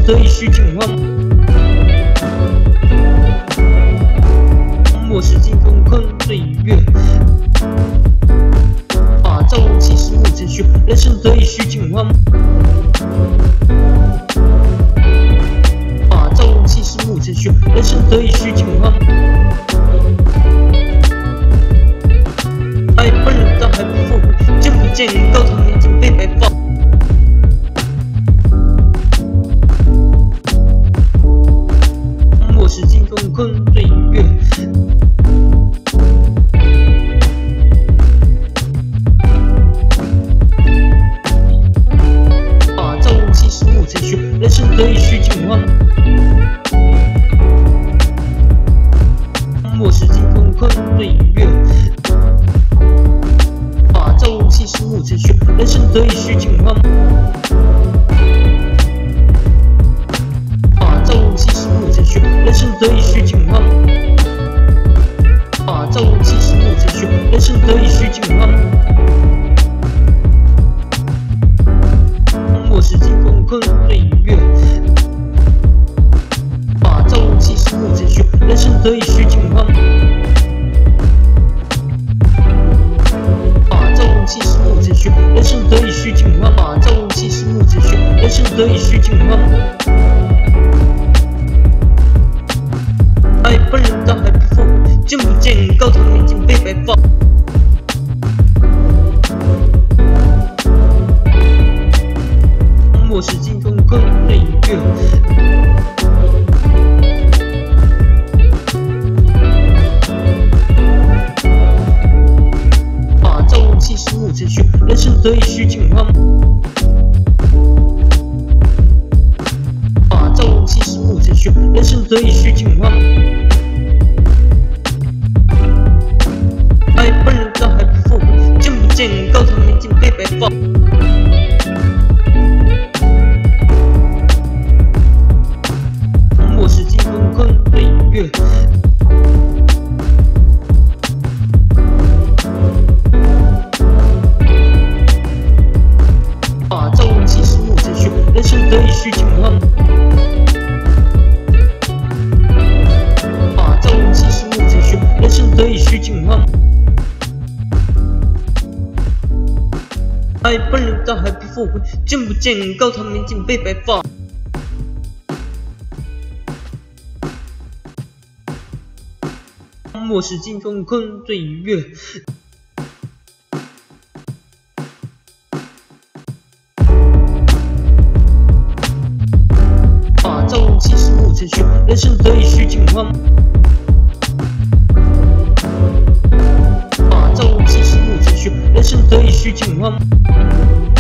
得以虚境荒。末世进攻困岁月，把造物气势目前虚，人生得以虚境荒。把造物气势目前虚，人生得以虚境荒。爱本人但还不复活，见不见高堂年景被白发。末世进攻困岁月。人生得以虚境荒，末世进攻困岁月，把造物气势目前虚，人生得以虚境荒，把造物气势目前虚，人生得以虚境荒，把造物气势目前虚，人生得以虚境荒。末世进攻困岁月，把造物气势目前虚，人生得以虚境荒。把造物气势目前虚，人生得以虚境荒。把造物气势目前虚，人生得以虚境荒。爱本人但还不复活，见不见高堂年景被白发。末世进攻困岁月，把造物气势目前虚，人生得以虚境荒。把造物气势目前虚，人生得以虚境荒。爱本人但还不复活，见不见高堂年景被白发。末世进攻困岁月，把造物气势目前虚，人生得以虚境荒。把造物气势目前虚，人生得以虚境荒。爱本人但还不复活，见不见高堂年景被白发。末世进攻困岁月，把造物气势目前虚，人生得以虚境荒。把造物气势目前虚，人生得以虚境荒。